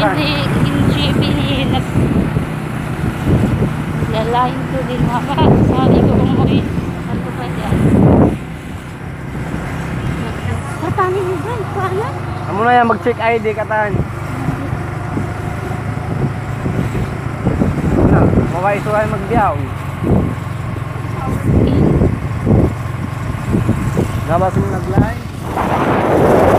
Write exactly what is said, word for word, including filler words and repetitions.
hindi hindi pinihinap. Lalayin ko din mama. Sabi ko umuwi. Ano ba yan? Katanin mo ba? Kaya? Amo na yan, mag-check I D katan. Ano? Mawai-suway magdiyaw. Nabas mo nag-line?